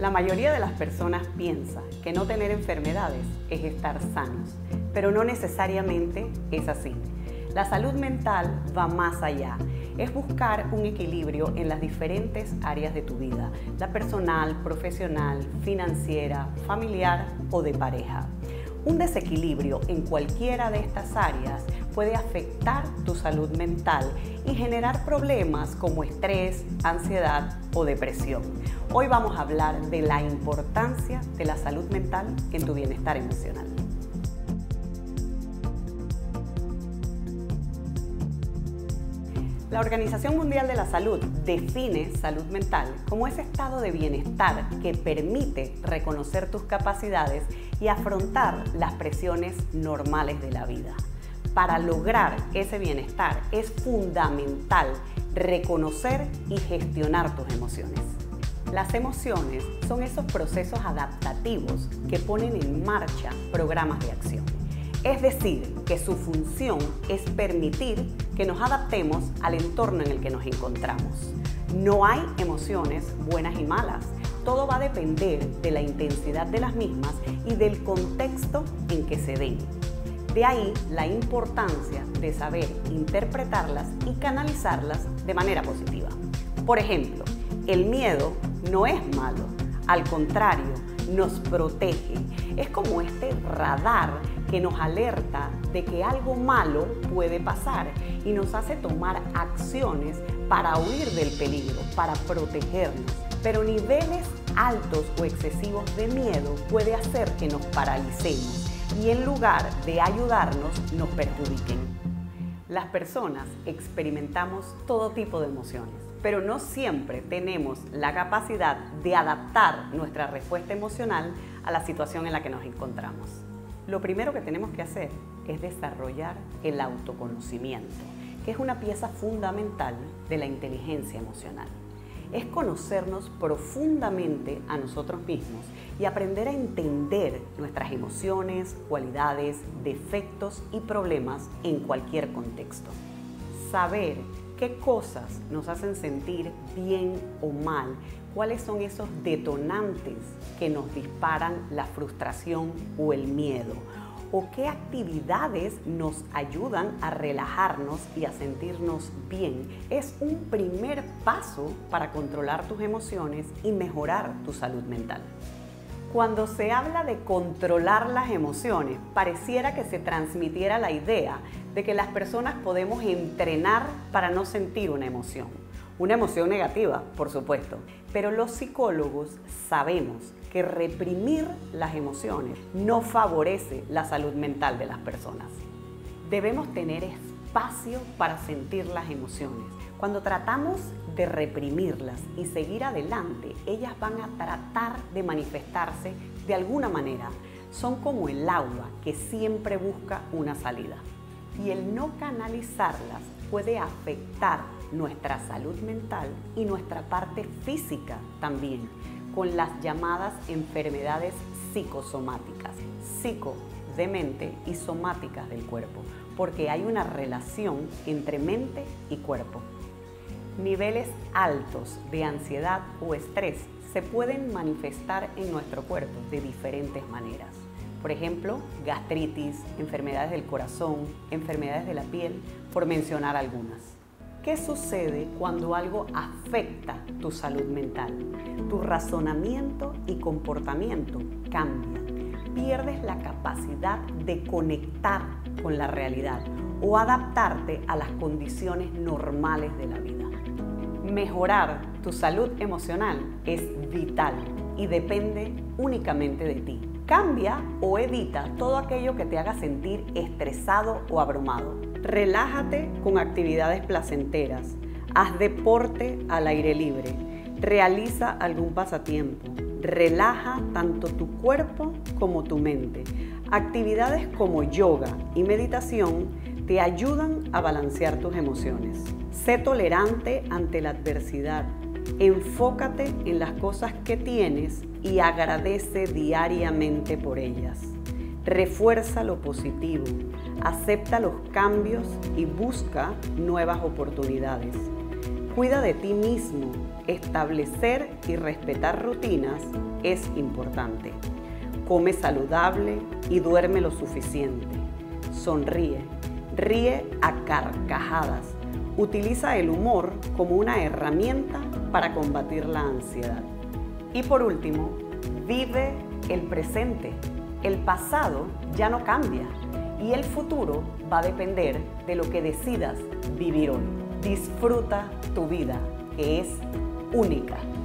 La mayoría de las personas piensa que no tener enfermedades es estar sanos, pero no necesariamente es así. La salud mental va más allá. Es buscar un equilibrio en las diferentes áreas de tu vida, la personal, profesional, financiera, familiar o de pareja. Un desequilibrio en cualquiera de estas áreas puede afectar tu salud mental y generar problemas como estrés, ansiedad o depresión. Hoy vamos a hablar de la importancia de la salud mental en tu bienestar emocional. La Organización Mundial de la Salud define salud mental como ese estado de bienestar que permite reconocer tus capacidades y afrontar las presiones normales de la vida. Para lograr ese bienestar es fundamental reconocer y gestionar tus emociones. Las emociones son esos procesos adaptativos que ponen en marcha programas de acción. Es decir, que su función es permitir que nos adaptemos al entorno en el que nos encontramos. No hay emociones buenas y malas. Todo va a depender de la intensidad de las mismas y del contexto en que se den. De ahí la importancia de saber interpretarlas y canalizarlas de manera positiva. Por ejemplo, el miedo no es malo, al contrario, nos protege. Es como este radar que nos alerta de que algo malo puede pasar y nos hace tomar acciones para huir del peligro, para protegernos. Pero niveles altos o excesivos de miedo puede hacer que nos paralicemos y en lugar de ayudarnos, nos perjudiquen. Las personas experimentamos todo tipo de emociones, pero no siempre tenemos la capacidad de adaptar nuestra respuesta emocional a la situación en la que nos encontramos. Lo primero que tenemos que hacer es desarrollar el autoconocimiento, que es una pieza fundamental de la inteligencia emocional. Es conocernos profundamente a nosotros mismos y aprender a entender nuestras emociones, cualidades, defectos y problemas en cualquier contexto. Saber qué cosas nos hacen sentir bien o mal, cuáles son esos detonantes que nos disparan la frustración o el miedo, o qué actividades nos ayudan a relajarnos y a sentirnos bien, es un primer paso para controlar tus emociones y mejorar tu salud mental. Cuando se habla de controlar las emociones, pareciera que se transmitiera la idea de que las personas podemos entrenar para no sentir una emoción negativa, por supuesto. Pero los psicólogos sabemos que reprimir las emociones no favorece la salud mental de las personas. Debemos tener espacio para sentir las emociones. Cuando tratamos de reprimirlas y seguir adelante, ellas van a tratar de manifestarse de alguna manera. Son como el agua que siempre busca una salida. Y el no canalizarlas puede afectar nuestra salud mental y nuestra parte física también, con las llamadas enfermedades psicosomáticas. Psico de mente y somáticas del cuerpo, porque hay una relación entre mente y cuerpo. Niveles altos de ansiedad o estrés se pueden manifestar en nuestro cuerpo de diferentes maneras. Por ejemplo, gastritis, enfermedades del corazón, enfermedades de la piel, por mencionar algunas. ¿Qué sucede cuando algo afecta tu salud mental? Tu razonamiento y comportamiento cambian. Pierdes la capacidad de conectar con la realidad o adaptarte a las condiciones normales de la vida. Mejorar tu salud emocional es vital y depende únicamente de ti. Cambia o evita todo aquello que te haga sentir estresado o abrumado. Relájate con actividades placenteras. Haz deporte al aire libre. Realiza algún pasatiempo. Relaja tanto tu cuerpo como tu mente. Actividades como yoga y meditación te ayudan a balancear tus emociones. Sé tolerante ante la adversidad. Enfócate en las cosas que tienes y agradece diariamente por ellas. Refuerza lo positivo, acepta los cambios y busca nuevas oportunidades. Cuida de ti mismo. Establecer y respetar rutinas es importante. Come saludable y duerme lo suficiente. Sonríe. Ríe a carcajadas. Utiliza el humor como una herramienta para combatir la ansiedad. Y por último, vive el presente. El pasado ya no cambia y el futuro va a depender de lo que decidas vivir hoy. Disfruta tu vida, que es única.